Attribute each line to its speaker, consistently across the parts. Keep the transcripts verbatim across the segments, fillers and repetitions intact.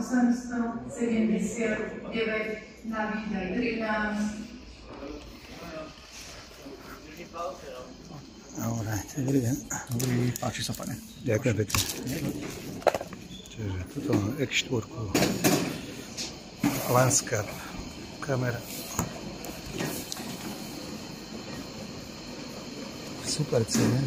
Speaker 1: osemstosedemdesiatdeväť na výdaj trinásť.
Speaker 2: Dobre, dobrý deň.
Speaker 3: Dobrý, páči sa, pane.
Speaker 2: Ďakujem pekne. Čiže tuto mám iks štyri, Landscape, kamera. Super cene.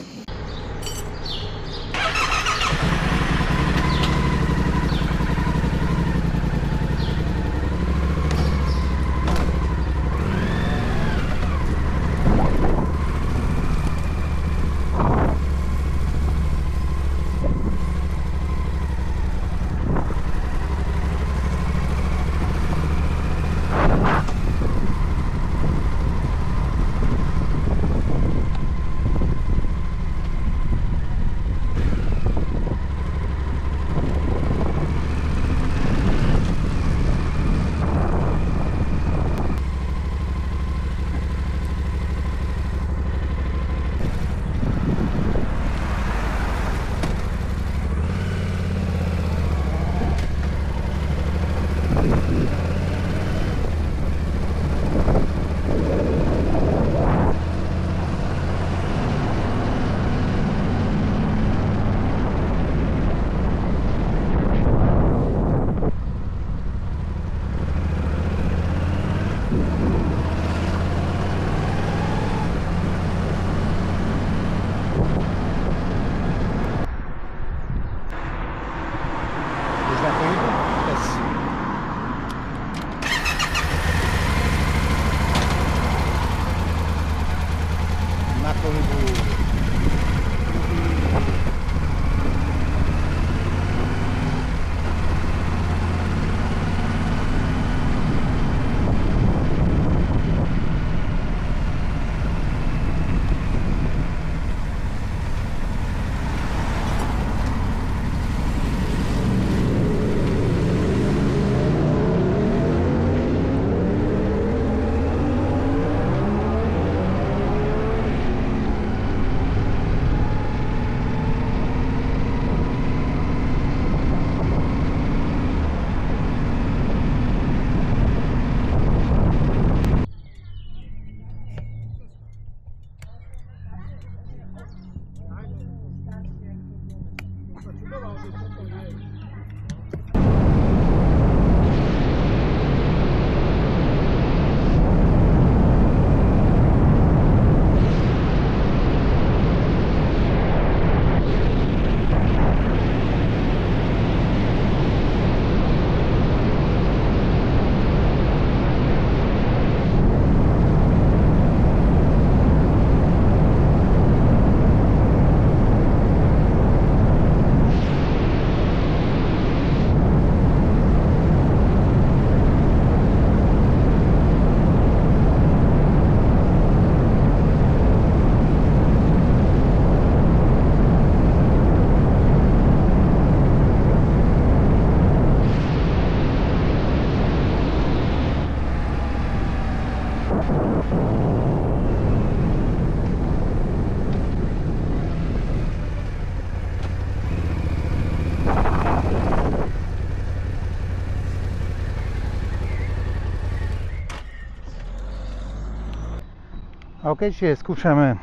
Speaker 2: OK, čiže skúšame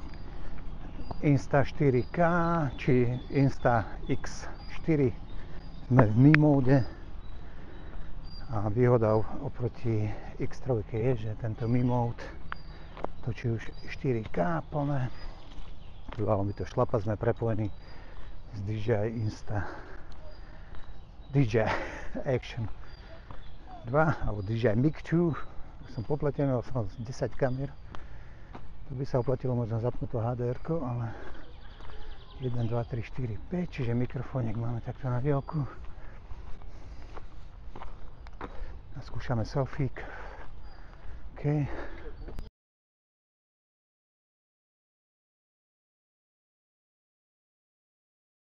Speaker 2: Insta štyri ká či Insta iks štyri. Sme v Mi móde a výhoda oproti iks tri je, že tento Mi mód točí už štyri ká plné. Dalo mi to šlapa, sme prepojení s dé jé í Insta dé jé Action dva alebo dé jé Mic dva. Som popletený, mal som desať kamier. Tu by sa oplatilo možno zapnúť to há dé erko, ale jeden, dva, tri, štyri, päť, čiže mikrofónik máme takto na diaľku. A skúšame selfiek. OK.